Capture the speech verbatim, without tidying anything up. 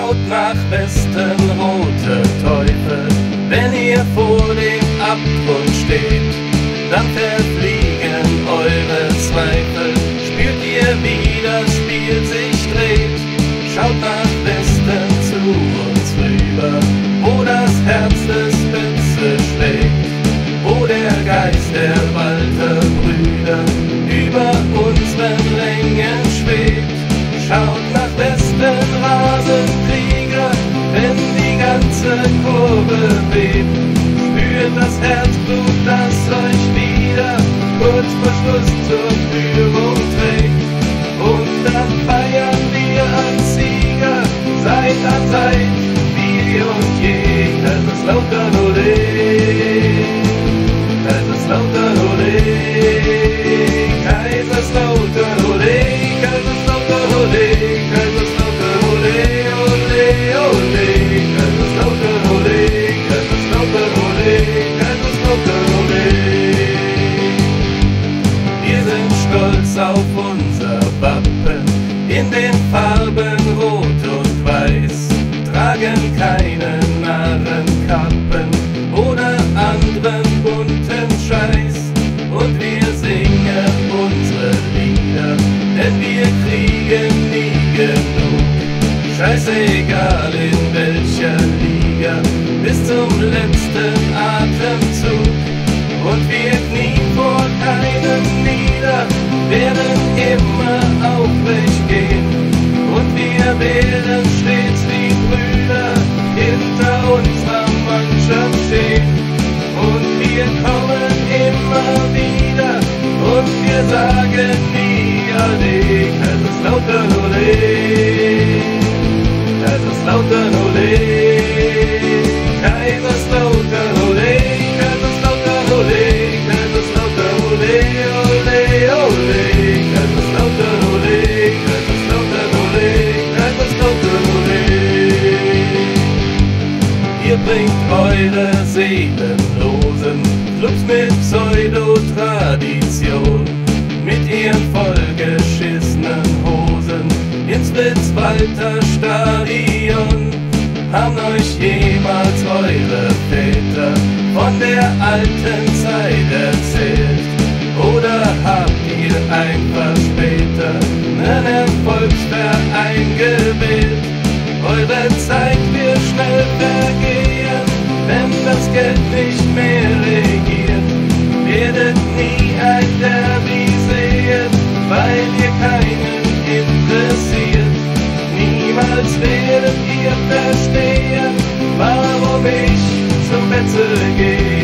Schaut nach Westen, rote Teufel, wenn ihr vor dem Abgrund steht, dann verfliegen eure Zweifel, spürt ihr, wie das Spiel sich dreht. Schaut nach Westen zu uns rüber, wo das Herz des Spitze schlägt, wo der Geist der Walter Brüder über unseren Rängen schwebt. Schaut nach Westen, Rasenkrieger, wenn die ganze Kurve bebt. Spürt das Herzblut, das euch wieder kurz vor Schluss zur Führung trägt. Und dann feiern wir als Sieger, Seit an Seit, wie und je. Kaiserslautern, ole, Kaiserslautern, ole, Kaiserslautern, ole, Kaiserslautern, ole, Kaiserslautern, ole, ole, ole, Kaiserslautern, ole, Kaiserslautern, ole, Kaiserslautern, ole. Wir sind stolz auf unser Wappen in den Farben Rot und Weiß, tragen keine Narrenkappen oder anderen bunten Scheiß. Und wir singen unsere Lieder, denn wir kriegen nie genug. Scheißegal in welcher Liga, bis zum letzten Atemzug. Und wir knien vor keinem nieder, werden immer aufrecht gehen. Und wir werden stets wie Brüder hinter unserer Mannschaft stehen. Und wir kommen immer wieder und wir sagen nie ade. Kaiserslautern, ole, Kaiserslautern, ole, Kaiserslautern, ole, Kaiserslautern, ole, Kaiserslautern, ole, ole, ole, Kaiserslautern, ole, Kaiserslautern, ole, Kaiserslautern, ole. Ihr bringt eure seelenlosen Clubs mit Pseudo-Tradition, mit ihren vollgeschissenen Hosen ins Fritz-Walter Stadion. Haben euch jemals eure Väter von der alten Zeit erzählt? Oder habt ihr einfach später einen Erfolgsverein gewählt? Eure Zeit wird schnell vergehen, wenn das Geld nicht mehr regiert. Werdet nie ein Derby sehen, weil ihr keinen interessiert. Niemals werdet ihr verstehen, warum ich zum Betze gehe.